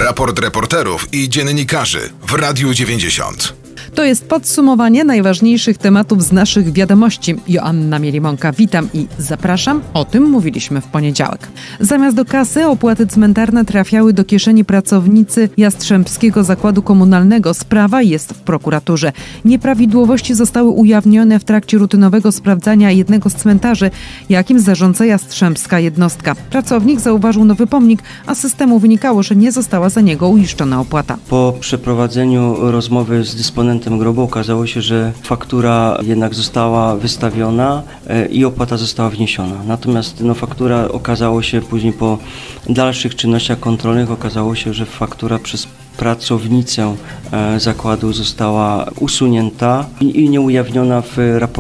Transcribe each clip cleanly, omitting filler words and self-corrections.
Raport reporterów i dziennikarzy w Radiu 90. To jest podsumowanie najważniejszych tematów z naszych wiadomości. Joanna Mielimonka, witam i zapraszam. O tym mówiliśmy w poniedziałek. Zamiast do kasy opłaty cmentarne trafiały do kieszeni pracownicy Jastrzębskiego Zakładu Komunalnego. Sprawa jest w prokuraturze. Nieprawidłowości zostały ujawnione w trakcie rutynowego sprawdzania jednego z cmentarzy, jakim zarządza jastrzębska jednostka. Pracownik zauważył nowy pomnik, a z systemu wynikało, że nie została za niego uiszczona opłata. Po przeprowadzeniu rozmowy z dysponentem grobu okazało się, że faktura jednak została wystawiona i opłata została wniesiona. Natomiast faktura okazało się później po dalszych czynnościach kontrolnych okazało się, że faktura przez pracownicę zakładu została usunięta i nie ujawniona w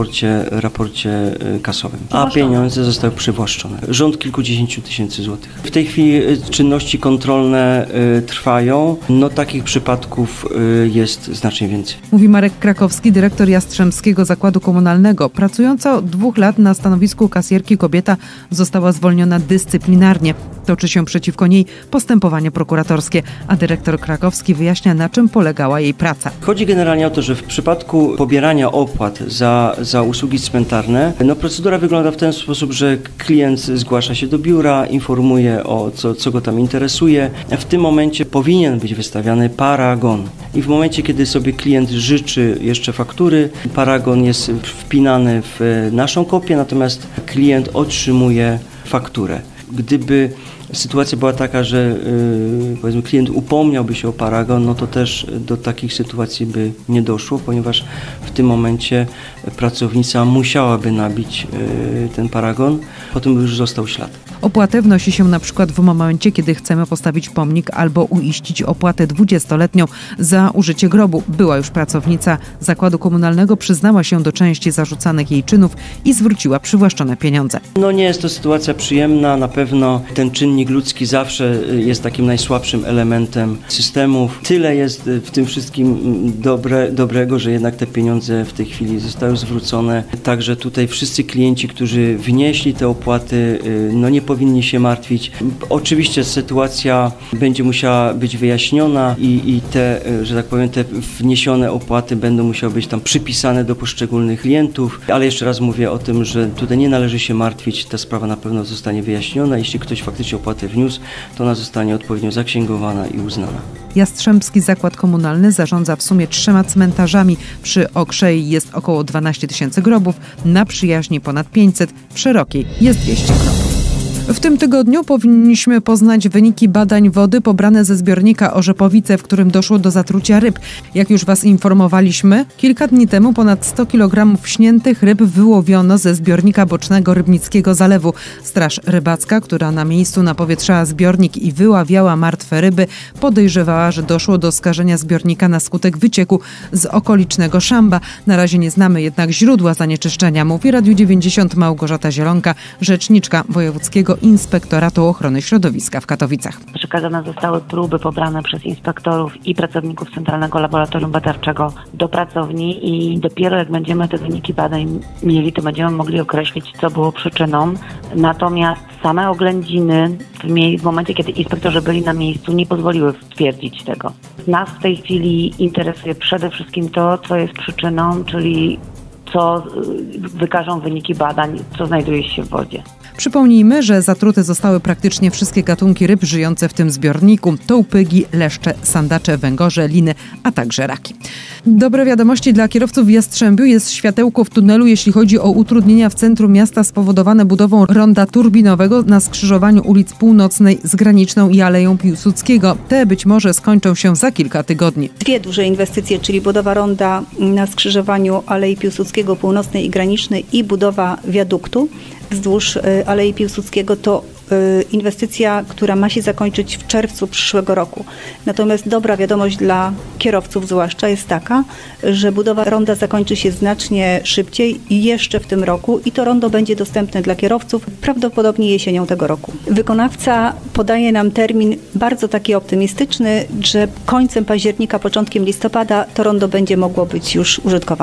raporcie kasowym, a pieniądze zostały przywłaszczone. Rząd kilkudziesięciu tysięcy złotych. W tej chwili czynności kontrolne trwają. Takich przypadków jest znacznie więcej. Mówi Marek Krakowski, dyrektor Jastrzębskiego Zakładu Komunalnego. Pracująca od 2 lat na stanowisku kasjerki kobieta została zwolniona dyscyplinarnie. Toczy się przeciwko niej postępowanie prokuratorskie, a dyrektor Krakowski wyjaśnia, na czym polegała jej praca. Chodzi generalnie o to, że w przypadku pobierania opłat za usługi cmentarne, procedura wygląda w ten sposób, że klient zgłasza się do biura, informuje o co go tam interesuje. W tym momencie powinien być wystawiany paragon. I w momencie, kiedy sobie klient życzy jeszcze faktury, paragon jest wpinany w naszą kopię, natomiast klient otrzymuje fakturę. Gdyby sytuacja była taka, że powiedzmy klient upomniałby się o paragon, to też do takich sytuacji by nie doszło, ponieważ w tym momencie pracownica musiałaby nabić ten paragon, potem by już został ślad. Opłatę wnosi się na przykład w momencie, kiedy chcemy postawić pomnik albo uiścić opłatę 20-letnią za użycie grobu. Była już pracownica Zakładu Komunalnego, przyznała się do części zarzucanych jej czynów i zwróciła przywłaszczone pieniądze. Nie jest to sytuacja przyjemna, na pewno ten czynnik ludzki zawsze jest takim najsłabszym elementem systemów. Tyle jest w tym wszystkim dobrego, że jednak te pieniądze w tej chwili zostały zwrócone. Także tutaj wszyscy klienci, którzy wnieśli te opłaty, nie powinni się martwić. Oczywiście sytuacja będzie musiała być wyjaśniona i te, że tak powiem, te wniesione opłaty będą musiały być tam przypisane do poszczególnych klientów, ale jeszcze raz mówię o tym, że tutaj nie należy się martwić, ta sprawa na pewno zostanie wyjaśniona. Jeśli ktoś faktycznie opłatę wniósł, to ona zostanie odpowiednio zaksięgowana i uznana. Jastrzębski Zakład Komunalny zarządza w sumie 3 cmentarzami. Przy Okrzei jest około 12 000 grobów, na Przyjaźni ponad 500, w Szerokiej jest 200 grobów. W tym tygodniu powinniśmy poznać wyniki badań wody pobrane ze zbiornika Orzepowice, w którym doszło do zatrucia ryb. Jak już Was informowaliśmy, kilka dni temu ponad 100 kg śniętych ryb wyłowiono ze zbiornika bocznego Rybnickiego Zalewu. Straż Rybacka, która na miejscu napowietrzała zbiornik i wyławiała martwe ryby, podejrzewała, że doszło do skażenia zbiornika na skutek wycieku z okolicznego szamba. Na razie nie znamy jednak źródła zanieczyszczenia, mówi Radiu 90 Małgorzata Zielonka, rzeczniczka Wojewódzkiego Inspektoratu Ochrony Środowiska w Katowicach. Przekazane zostały próby pobrane przez inspektorów i pracowników Centralnego Laboratorium Badawczego do pracowni i dopiero jak będziemy te wyniki badań mieli, to będziemy mogli określić, co było przyczyną. Natomiast same oględziny w momencie, kiedy inspektorzy byli na miejscu, nie pozwoliły stwierdzić tego. Nas w tej chwili interesuje przede wszystkim to, co jest przyczyną, czyli co wykażą wyniki badań, co znajduje się w wodzie. Przypomnijmy, że zatrute zostały praktycznie wszystkie gatunki ryb żyjące w tym zbiorniku. To upygi, leszcze, sandacze, węgorze, liny, a także raki. Dobre wiadomości dla kierowców w Jastrzębiu. Jest światełko w tunelu, jeśli chodzi o utrudnienia w centrum miasta spowodowane budową ronda turbinowego na skrzyżowaniu ulic Północnej z Graniczną i Aleją Piłsudskiego. Te być może skończą się za kilka tygodni. 2 duże inwestycje, czyli budowa ronda na skrzyżowaniu Alei Piłsudskiego, Północnej i Granicznej i budowa wiaduktu wzdłuż Alei Piłsudskiego, to inwestycja, która ma się zakończyć w czerwcu przyszłego roku. Natomiast dobra wiadomość dla kierowców zwłaszcza jest taka, że budowa ronda zakończy się znacznie szybciej i jeszcze w tym roku i to rondo będzie dostępne dla kierowców prawdopodobnie jesienią tego roku. Wykonawca podaje nam termin bardzo taki optymistyczny, że końcem października, początkiem listopada to rondo będzie mogło być już użytkowane.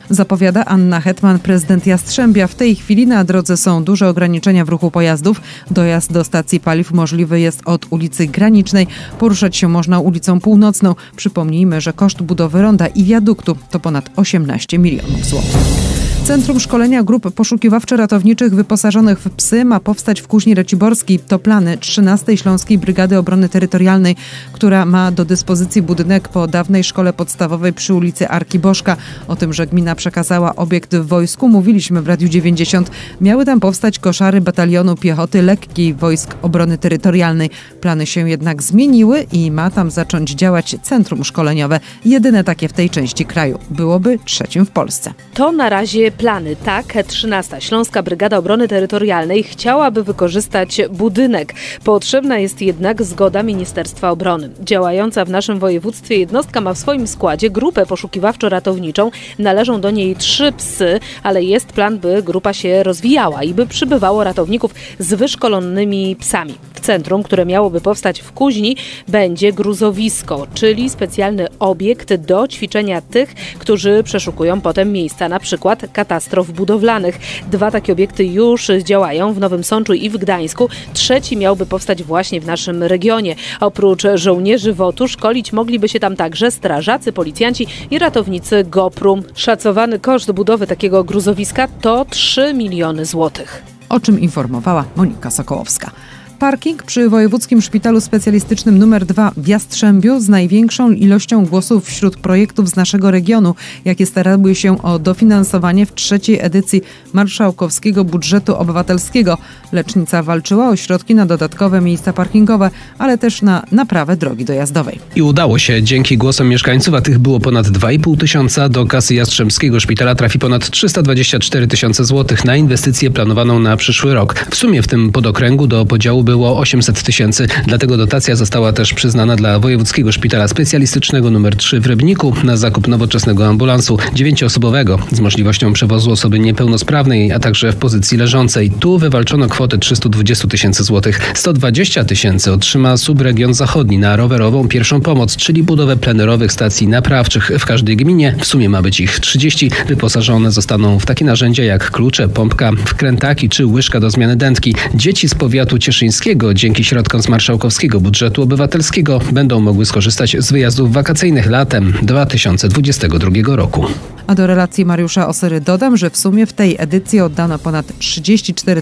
Zapowiada Anna Hetman, prezydent Jastrzębia. W tej chwili na drodze są duże ograniczenia w ruchu pojazdów. Dojazd do stacji paliw możliwy jest od ulicy Granicznej. Poruszać się można ulicą Północną. Przypomnijmy, że koszt budowy ronda i wiaduktu to ponad 18 milionów złotych. Centrum Szkolenia Grup Poszukiwawczo-Ratowniczych wyposażonych w psy ma powstać w Kuźni Raciborskiej. To plany 13. Śląskiej Brygady Obrony Terytorialnej, która ma do dyspozycji budynek po dawnej szkole podstawowej przy ulicy Arki Bożka. O tym, że gmina przekazała obiekt w wojsku, mówiliśmy w Radiu 90. Miały tam powstać koszary Batalionu Piechoty Lekkiej Wojsk Obrony Terytorialnej. Plany się jednak zmieniły i ma tam zacząć działać centrum szkoleniowe. Jedyne takie w tej części kraju. Byłoby trzecim w Polsce. To na razie plany. Tak, 13. Śląska Brygada Obrony Terytorialnej chciałaby wykorzystać budynek. Potrzebna jest jednak zgoda Ministerstwa Obrony. Działająca w naszym województwie jednostka ma w swoim składzie grupę poszukiwawczo-ratowniczą. Należą do niej 3 psy, ale jest plan, by grupa się rozwijała i by przybywało ratowników z wyszkolonymi psami. W centrum, które miałoby powstać w Kuźni, będzie gruzowisko, czyli specjalny obiekt do ćwiczenia tych, którzy przeszukują potem miejsca, na przykład katastrof budowlanych. 2 takie obiekty już działają w Nowym Sączu i w Gdańsku. 3 miałby powstać właśnie w naszym regionie. Oprócz żołnierzy WOT-u szkolić mogliby się tam także strażacy, policjanci i ratownicy GOPR-u. Szacowany koszt budowy takiego gruzowiska to 3 miliony złotych. O czym informowała Monika Sokołowska. Parking przy Wojewódzkim Szpitalu Specjalistycznym nr 2 w Jastrzębiu z największą ilością głosów wśród projektów z naszego regionu, jakie starały się o dofinansowanie w 3. edycji Marszałkowskiego Budżetu Obywatelskiego. Lecznica walczyła o środki na dodatkowe miejsca parkingowe, ale też na naprawę drogi dojazdowej. I udało się. Dzięki głosom mieszkańców, a tych było ponad 2,5 tysiąca, do kasy Jastrzębskiego Szpitala trafi ponad 324 tysiące złotych na inwestycję planowaną na przyszły rok. W sumie w tym podokręgu do podziału było 800 tysięcy. Dlatego dotacja została też przyznana dla Wojewódzkiego Szpitala Specjalistycznego nr 3 w Rybniku na zakup nowoczesnego ambulansu 9-osobowego z możliwością przewozu osoby niepełnosprawnej, a także w pozycji leżącej. Tu wywalczono kwotę 320 tysięcy złotych. 120 tysięcy otrzyma subregion zachodni na rowerową pierwszą pomoc, czyli budowę plenerowych stacji naprawczych w każdej gminie. W sumie ma być ich 30. Wyposażone zostaną w takie narzędzia jak klucze, pompka, wkrętaki czy łyżka do zmiany dętki. Dzieci z powiatu cieszyńskiego dzięki środkom z Marszałkowskiego Budżetu Obywatelskiego będą mogły skorzystać z wyjazdów wakacyjnych latem 2022 roku. A do relacji Mariusza Osyry dodam, że w sumie w tej edycji oddano ponad 34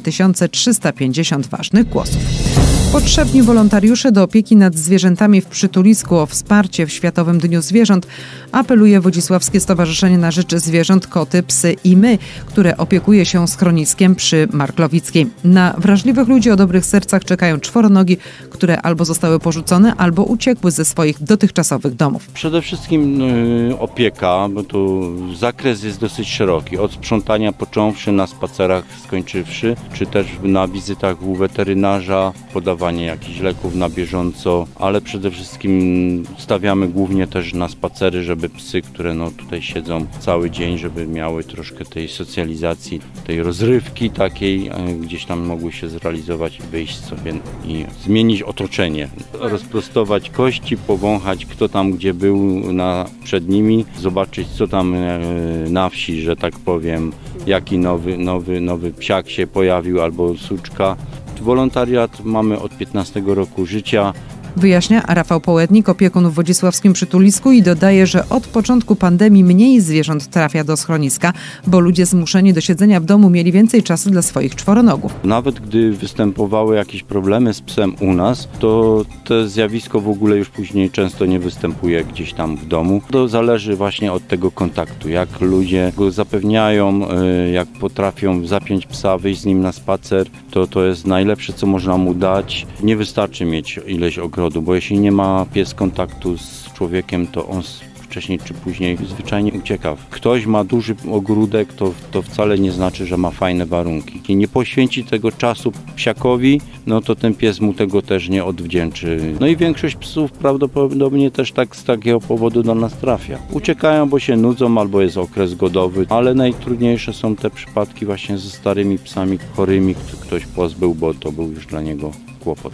350 ważnych głosów. Potrzebni wolontariusze do opieki nad zwierzętami w przytulisku. O wsparcie w Światowym Dniu Zwierząt apeluje Wodzisławskie Stowarzyszenie na Rzecz Zwierząt Koty, Psy i My, które opiekuje się schroniskiem przy Marklowickiej. Na wrażliwych ludzi o dobrych sercach czekają czworonogi, które albo zostały porzucone, albo uciekły ze swoich dotychczasowych domów. Przede wszystkim opieka, bo tu zakres jest dosyć szeroki. Od sprzątania począwszy, na spacerach skończywszy, czy też na wizytach u weterynarza, podawanie jakichś leków na bieżąco, ale przede wszystkim stawiamy głównie też na spacery, żeby psy, które tutaj siedzą cały dzień, żeby miały troszkę tej socjalizacji, tej rozrywki takiej, gdzieś tam mogły się zrealizować i wyjść sobie i zmienić otoczenie, rozprostować kości, powąchać kto tam gdzie był przed nimi, zobaczyć co tam na wsi, że tak powiem, jaki nowy psiak się pojawił albo suczka. Wolontariat mamy od 15 roku życia. Wyjaśnia Rafał Połednik, opiekun w Wodzisławskim Przytulisku, i dodaje, że od początku pandemii mniej zwierząt trafia do schroniska, bo ludzie zmuszeni do siedzenia w domu mieli więcej czasu dla swoich czworonogów. Nawet gdy występowały jakieś problemy z psem u nas, to to zjawisko w ogóle już później często nie występuje gdzieś tam w domu. To zależy właśnie od tego kontaktu, jak ludzie go zapewniają, jak potrafią zapiąć psa, wyjść z nim na spacer, to jest najlepsze, co można mu dać. Nie wystarczy mieć ileś ogrodu, bo jeśli nie ma pies kontaktu z człowiekiem, to on wcześniej czy później zwyczajnie ucieka. Ktoś ma duży ogródek, to wcale nie znaczy, że ma fajne warunki. Jeśli nie poświęci tego czasu psiakowi, to ten pies mu tego też nie odwdzięczy. I większość psów prawdopodobnie też tak z takiego powodu do nas trafia. Uciekają, bo się nudzą albo jest okres godowy, ale najtrudniejsze są te przypadki właśnie ze starymi psami chorymi, ktoś pozbył, bo to był już dla niego kłopot.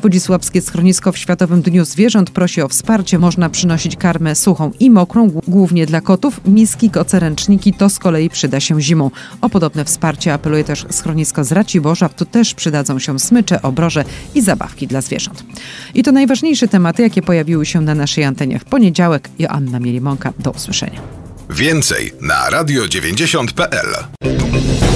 Wodzisławskie Schronisko w Światowym Dniu Zwierząt prosi o wsparcie. Można przynosić karmę suchą i mokrą, głównie dla kotów. Miski, koce-ręczniki to z kolei przyda się zimą. O podobne wsparcie apeluje też Schronisko z Raciborza. Tu też przydadzą się smycze, obroże i zabawki dla zwierząt. I to najważniejsze tematy, jakie pojawiły się na naszej antenie w poniedziałek. Joanna Mielimonka. Do usłyszenia. Więcej na radio90.pl.